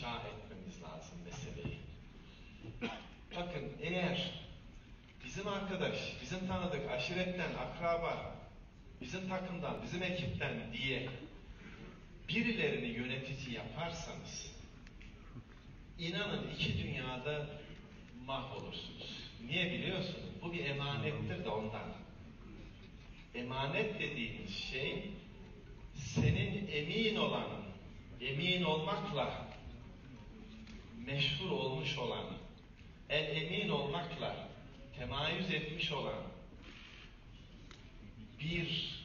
ifşa etmemiz lazım meseleyi. Bakın eğer bizim arkadaş, bizim tanıdık, aşiretten, akraba, bizim takımdan, bizim ekipten diye birilerini yönetici yaparsanız inanın iki dünyada mahvolursunuz. Niye biliyorsunuz? Bu bir emanettir de ondan. Emanet dediğimiz şey senin emin olmakla meşhur olmuş olan, emin olmakla temayüz etmiş olan bir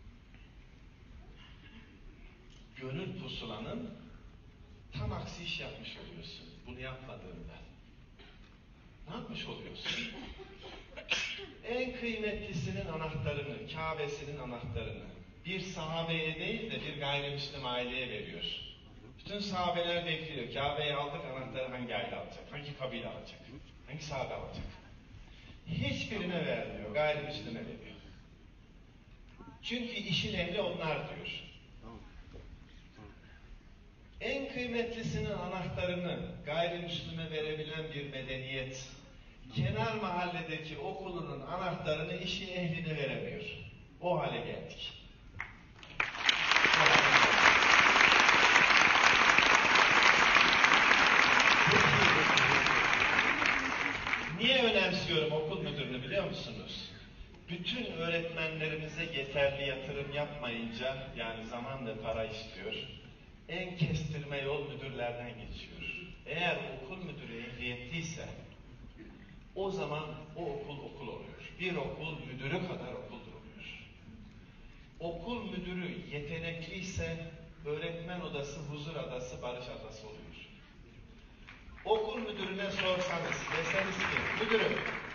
gönül pusulanın tam aksi iş yapmış oluyorsun. Bunu yapmadığında. Ne yapmış oluyorsun? En kıymetlisinin anahtarını, Kabe'sinin anahtarını bir sahabeye değil de bir gayrimüslim aileye veriyor. Bütün sahabeler bekliyor. Kabe'yi aldık, anahtarı hangi aile alacak? Hangi kabile alacak? Hangi sahabe alacak? Hiçbirine vermiyor, gayrimüslime veriyor. Çünkü işin ehli onlar diyor. En kıymetlisinin anahtarını gayrimüslime verebilen bir medeniyet, kenar mahalledeki okulunun anahtarını işin ehline veremiyor. O hale geldik. Niye önemsiyorum okul müdürünü biliyor musunuz? Bütün öğretmenlerimize yeterli yatırım yapmayınca, yani zaman ve para istiyor, en kestirme yol müdürlerden geçiyor. Eğer okul müdürü ehliyetliyse, o zaman o okul oluyor. Bir okul müdürü kadar okuldur oluyor. Okul müdürü yetenekliyse, öğretmen odası, huzur adası, barış adası oluyor. Okul müdürüne sorsanız, deseniz ki, müdürüm,